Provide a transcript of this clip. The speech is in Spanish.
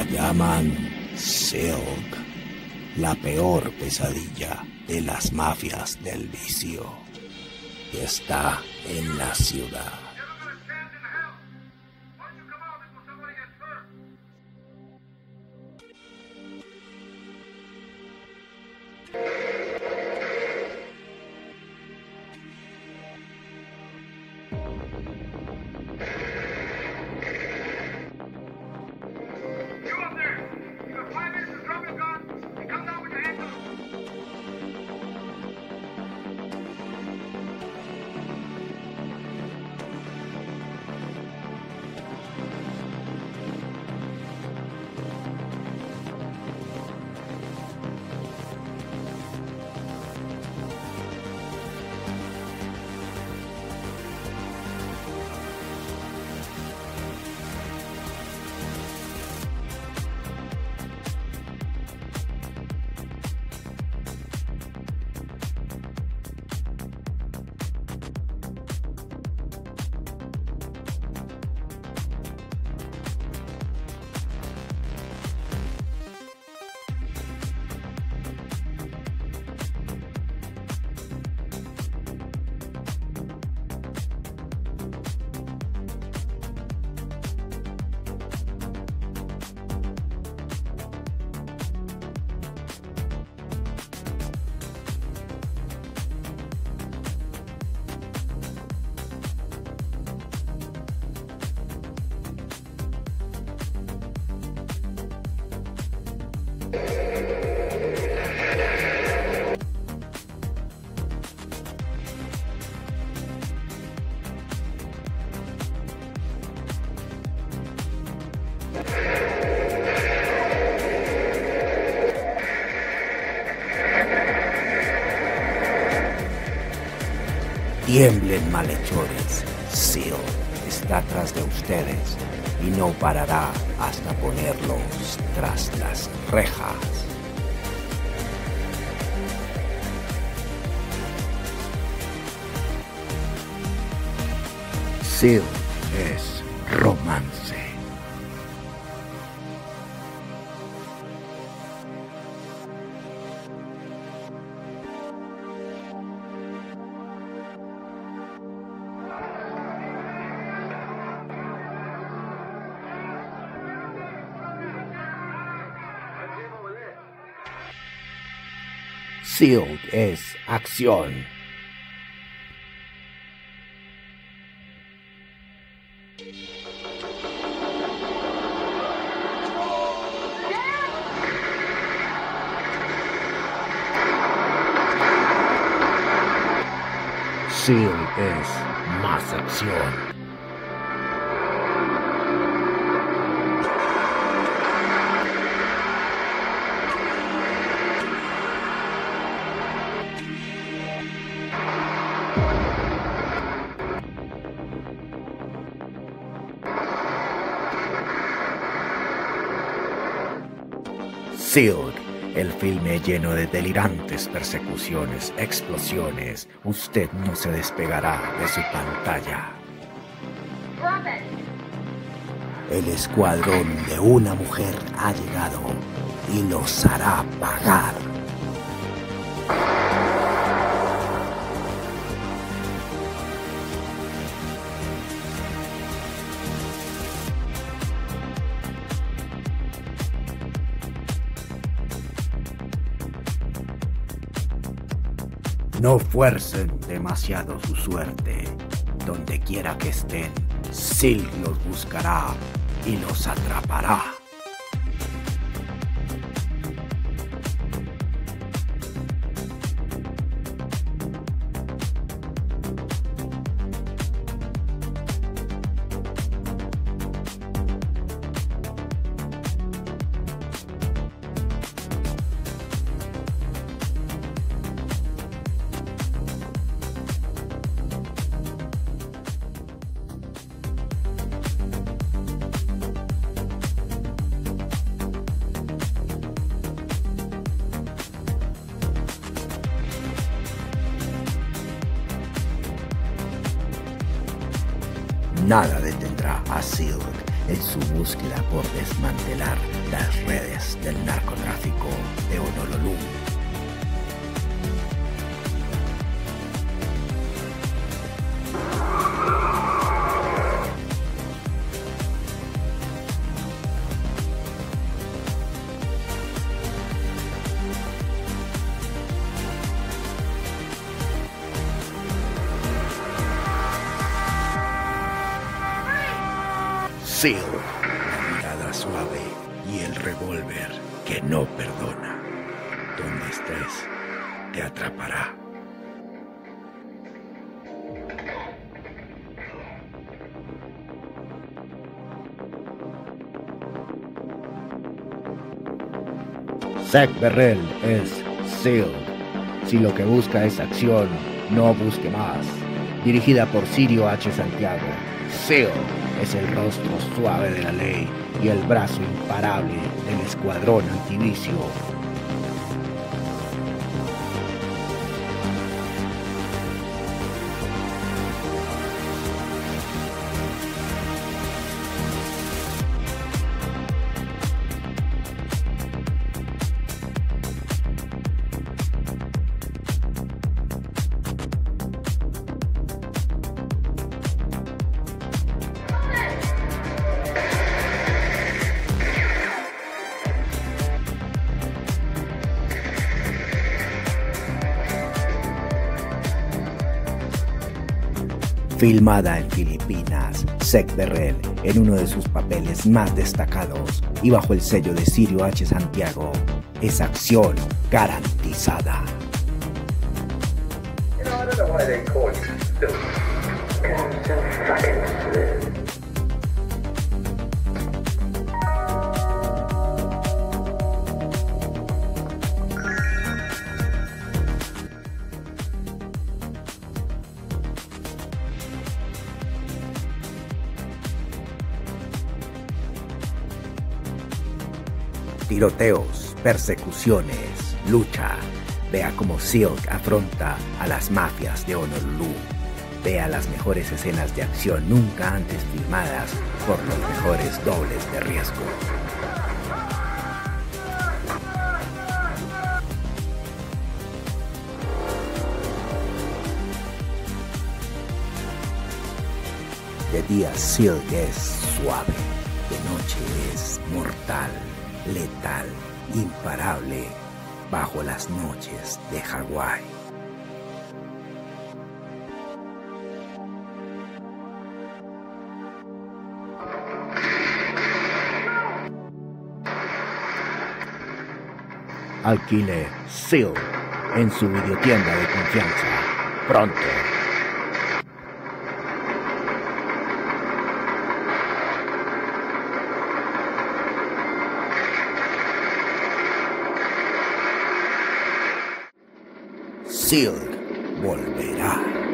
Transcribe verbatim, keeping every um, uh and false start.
llaman Silk, la peor pesadilla de las mafias del vicio. Está en la ciudad. Tiemblen, malhechores. Silk está tras de ustedes y no parará hasta ponerlos tras las rejas. Silk es romance. Silk es acción. Silk es más acción. Silk, el filme lleno de delirantes persecuciones, explosiones. Usted no se despegará de su pantalla. El escuadrón de una mujer ha llegado y los hará pagar. No fuercen demasiado su suerte. Donde quiera que estén, Silk los buscará y los atrapará. Nada detendrá a Silk en su búsqueda por desmantelar las redes del narcotráfico de Honolulu. Seal, la mirada suave y el revólver que no perdona. Donde estés, te atrapará. Zack Berrell es Seal. Si lo que busca es acción, no busque más. Dirigida por Sirio H. Santiago, Seal es el rostro suave de la ley y el brazo imparable del escuadrón antivicio. Filmada en Filipinas, Zack Berrell, en uno de sus papeles más destacados y bajo el sello de Sirio H. Santiago, es acción garantizada. You know, I don't know why they call you Phil. Because it's so fucking smooth. Tiroteos, persecuciones, lucha. Vea cómo Silk afronta a las mafias de Honolulu. Vea las mejores escenas de acción nunca antes filmadas por los mejores dobles de riesgo. De día Silk es suave, de noche es mortal, letal, imparable, bajo las noches de Hawái. Alquile Seal en su videotienda de confianza pronto. Seal volverá.